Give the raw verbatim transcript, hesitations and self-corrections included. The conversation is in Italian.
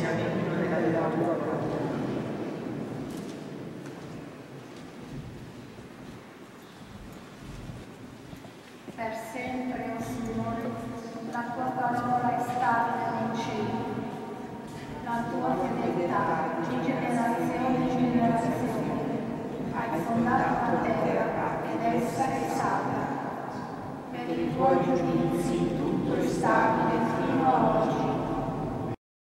Per sempre, o Signore, la tua parola è stabile nei cieli, la tua fedeltà di generazione in generazione. Hai fondato la terra ed essa è salda. Per i tuoi giudizi tutto è stabile fino ad oggi.